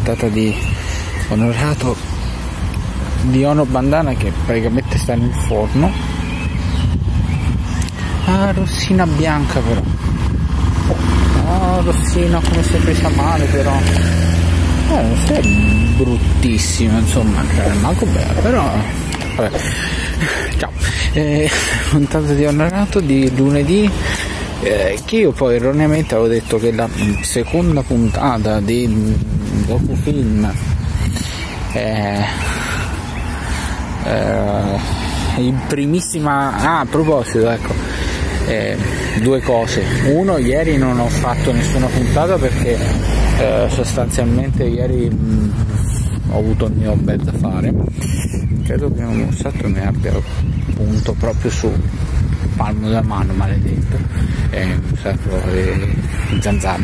puntata di Onorato di Ono Bandana che praticamente sta nel forno. Rossina bianca però, Rossina come si è presa male però, non è bruttissima insomma, manco bella, però vabbè. Ciao, puntata di Onorato di lunedì, che io poi erroneamente avevo detto che la seconda puntata di docufilm in primissima, a proposito, ecco, due cose. Uno, ieri non ho fatto nessuna puntata perché sostanzialmente ieri ho avuto il mio bel da fare. Credo che un satto mi abbia punto proprio su palmo della mano, maledetto, zanzare.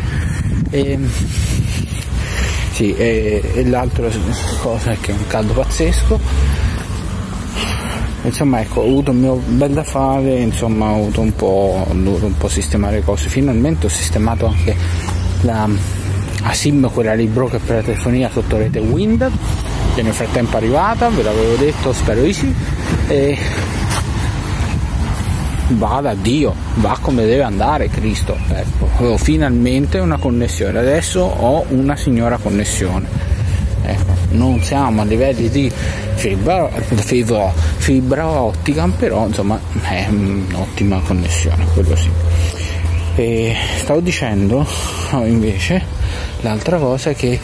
Sì, e l'altra cosa è che è un caldo pazzesco. Insomma, ecco, ho avuto il mio bel da fare, insomma, ho dovuto un po' sistemare cose. Finalmente ho sistemato anche la SIM, quella libro che per la telefonia sotto rete Wind, che nel frattempo è arrivata, ve l'avevo detto, spero di sì, e va da Dio, va come deve andare Cristo, ecco, ho finalmente una connessione, adesso ho una signora connessione, ecco, non siamo a livelli di fibra ottica, però insomma è un'ottima connessione, quello sì. E stavo dicendo invece l'altra cosa che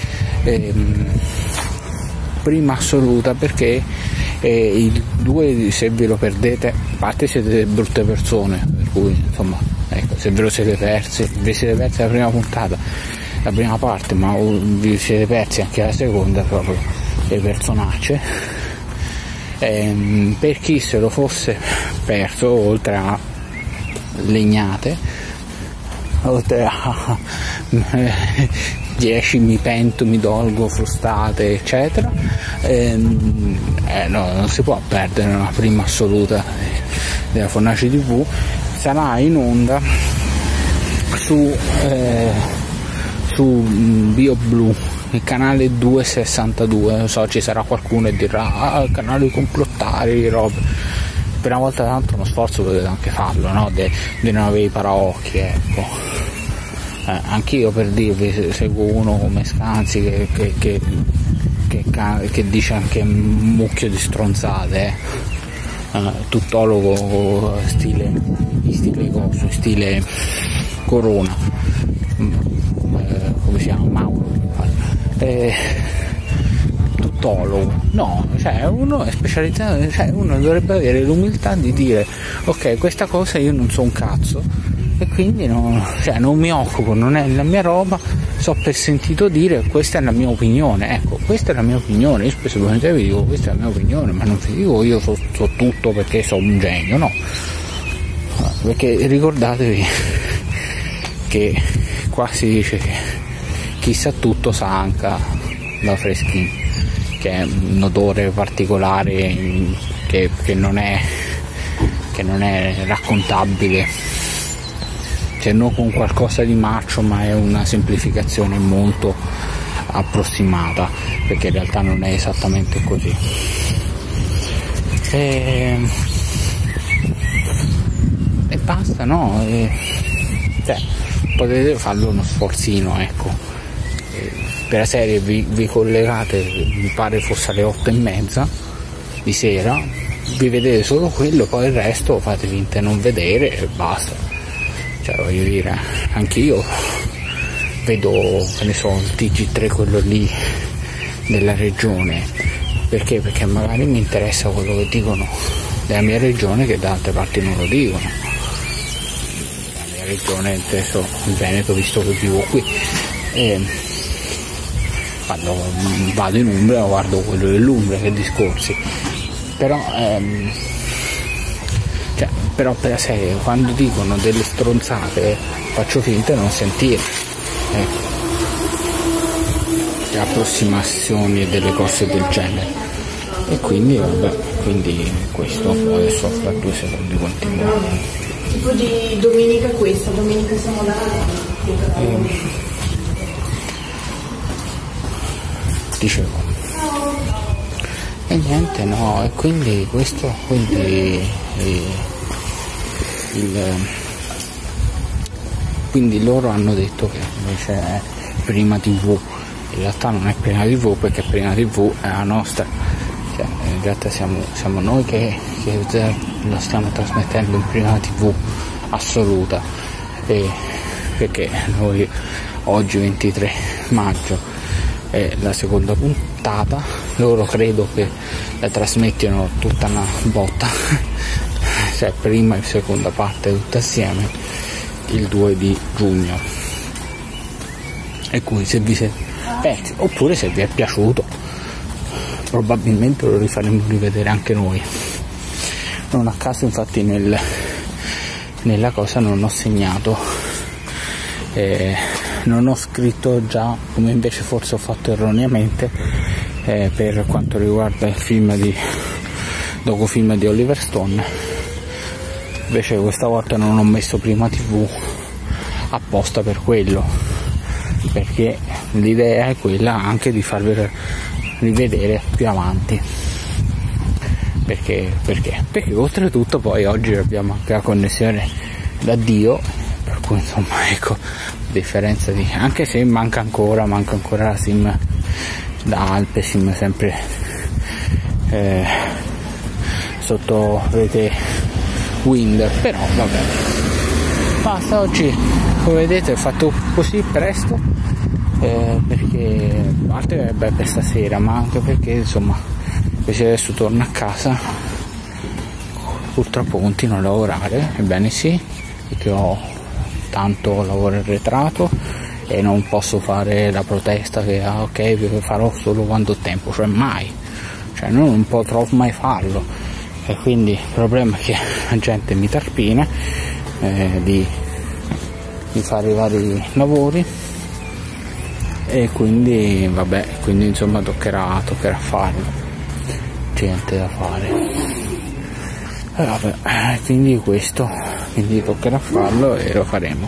prima assoluta, perché i due, se ve lo perdete, a parte siete brutte persone, per cui insomma, ecco, se ve lo siete persi, vi siete persi la prima puntata, la prima parte, ma vi siete persi anche la seconda, proprio le personacce. Per chi se lo fosse perso, oltre a legnate, oltre a 10 mi pento, mi dolgo, frustate, eccetera, no, non si può perdere una prima assoluta della Fornaci TV. Sarà in onda su BioBlu, il canale 262, non so, ci sarà qualcuno che dirà canali complottari, robe. Per una volta tanto uno sforzo potete anche farlo, no? di non avere i paraocchi, ecco. Anch'io, per dirvi, seguo uno come Scanzi che dice anche un mucchio di stronzate, tuttologo stile Corona, come si chiama? Mauro, tuttologo, no, cioè uno è specializzato, cioè uno dovrebbe avere l'umiltà di dire ok, questa cosa io non so un cazzo e quindi non mi occupo, non è la mia roba, so per sentito dire questa è la mia opinione, ecco, questa è la mia opinione, io spesso vi dico questa è la mia opinione, ma non vi dico io so tutto perché so un genio, no, perché ricordatevi che qua si dice che chi sa tutto sa anche la Freschin, che è un odore particolare che non è raccontabile, cioè non con qualcosa di marcio, ma è una semplificazione molto approssimata, perché in realtà non è esattamente così. E basta, no? Cioè, potete farlo uno sforzino, ecco, per la serie vi collegate, mi pare fosse alle 8:30 di sera, vi vedete solo quello, poi il resto fate finta di non vedere e basta. Cioè, voglio dire, anch'io vedo, che ne so, il TG3, quello lì della regione, perché magari mi interessa quello che dicono della mia regione, che da altre parti non lo dicono. La mia regione, adesso il Veneto, visto che vivo qui, quando vado in Umbria guardo quello dell'Umbria, che discorsi, però per la serie, quando dicono delle stronzate faccio finta di non sentire, ecco, le approssimazioni e delle cose del genere, e quindi vabbè, quindi questo adesso fra 2 secondi continuo. Tipo di domenica questa, domenica siamo là. dicevo, e niente, no, e quindi questo, quindi loro hanno detto che invece è Prima TV, in realtà non è Prima TV, perché Prima TV è la nostra, cioè, in realtà siamo noi che lo stiamo trasmettendo in Prima TV assoluta, e perché noi oggi 23 maggio è la seconda puntata, loro credo che la trasmettono tutta una botta, cioè prima e seconda parte tutta assieme il 2 di giugno, e quindi se vi siete persi, oppure se vi è piaciuto, probabilmente lo rifaremo rivedere anche noi. Non a caso infatti nella cosa non ho segnato, non ho scritto già, come invece forse ho fatto erroneamente, per quanto riguarda il docufilm di Oliver Stone. Invece questa volta non ho messo Prima TV apposta per quello, perché l'idea è quella anche di farvi rivedere più avanti. Perché oltretutto poi oggi abbiamo anche la connessione da Dio, per cui insomma ecco, a differenza di, anche se manca ancora la SIM da Alpesim, sempre sotto rete Wind, però vabbè, basta. Oggi come vedete ho fatto così presto, perché a parte per stasera, ma anche perché insomma invece adesso torno a casa, purtroppo continuo a lavorare, ebbene sì, perché ho tanto lavoro arretrato e non posso fare la protesta che ok, farò solo quando ho tempo, cioè mai, cioè non potrò mai farlo, e quindi il problema è che la gente mi tarpina di fare i vari lavori, e quindi vabbè, quindi insomma toccherà farlo, c'è niente da fare, vabbè, quindi toccherà farlo e lo faremo,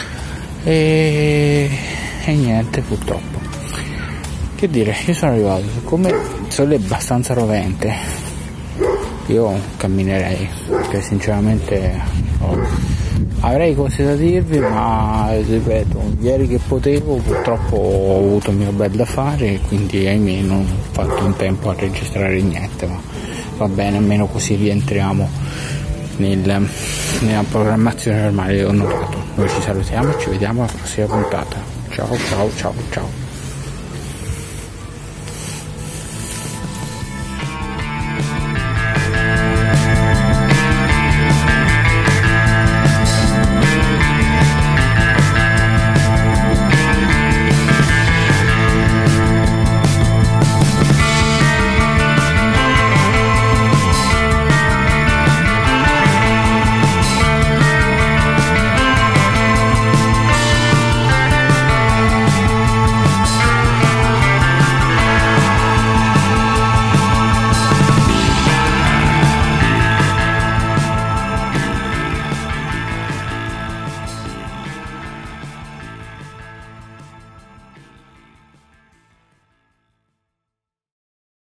e niente, purtroppo, che dire, io sono arrivato, siccome il sole è abbastanza rovente, io camminerei, perché sinceramente avrei cose da dirvi, ma ripeto, ieri che potevo purtroppo ho avuto il mio bel da fare, e quindi ahimè non ho fatto in tempo a registrare niente, ma va bene, almeno così rientriamo nella programmazione normale. Ho notato. Noi ci salutiamo e ci vediamo alla prossima puntata. Ciao ciao ciao ciao.